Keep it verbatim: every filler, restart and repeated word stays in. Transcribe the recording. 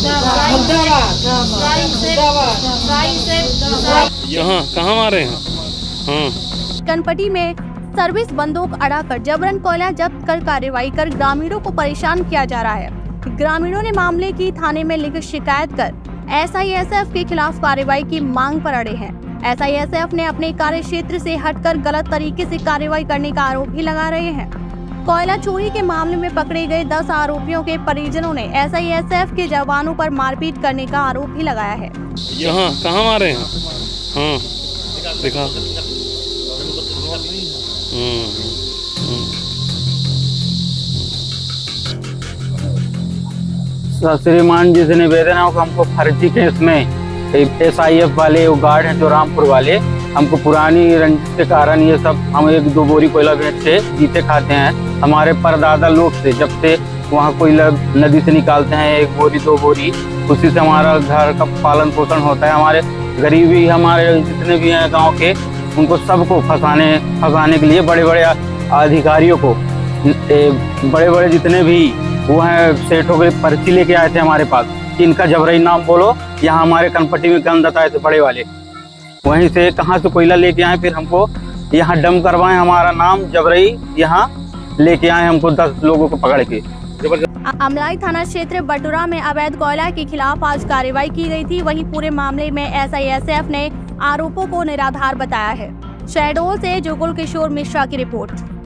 यहाँ कहाँ मारे हैं? हाँ। कनपटी में सर्विस बंदूक अड़ाकर जबरन कोयला जब्त कर कार्रवाई कर ग्रामीणों को परेशान किया जा रहा है। ग्रामीणों ने मामले की थाने में लिखित शिकायत कर एस आई एस एफ के खिलाफ कार्रवाई की मांग पर अड़े हैं। एस आई एस एफ ने अपने कार्य क्षेत्र से हटकर गलत तरीके से कार्रवाई करने का आरोप भी लगा रहे हैं। कोयला चोरी के मामले में पकड़े गए दस आरोपियों के परिजनों ने एस आई एस एफ के जवानों पर मारपीट करने का आरोप भी लगाया है। यहाँ कहाँ मारे हैं? हाँ, दिखा। श्रीमान जी से निवेदन है कि हमको फर्जी केस में एस आई एफ वाले वो गार्ड हैं जो रामपुर वाले, हमको पुरानी रंजिश के कारण ये सब हम एक दो बोरी कोयला बेचते जीते खाते हैं। हमारे परदादा लोग से जब से वहाँ कोयला नदी से निकालते हैं एक बोरी दो बोरी, उसी से हमारा घर का पालन पोषण होता है। हमारे गरीबी हमारे जितने भी हैं गांव के, उनको सबको फंसाने फंसाने के लिए बड़े बड़े अधिकारियों को, बड़े बड़े जितने भी वो हैं सेठों के पर्ची लेके आए थे हमारे पास। इनका जबरई नाम बोलो, यहाँ हमारे कनपटी में गंदत आए थे बड़े वाले, वहीं से कहाँ से कोयला लेके आए, फिर हमको यहाँ डम करवाए, हमारा नाम जबरई यहाँ लेके आए हमको दस लोगों को पकड़ के। अमलाई थाना क्षेत्र बटुरा में अवैध कोयला के खिलाफ आज कार्रवाई की गई थी। वहीं पूरे मामले में एस आई एस एफ ने आरोपों को निराधार बताया है। शहडोल से जुगल किशोर मिश्रा की रिपोर्ट।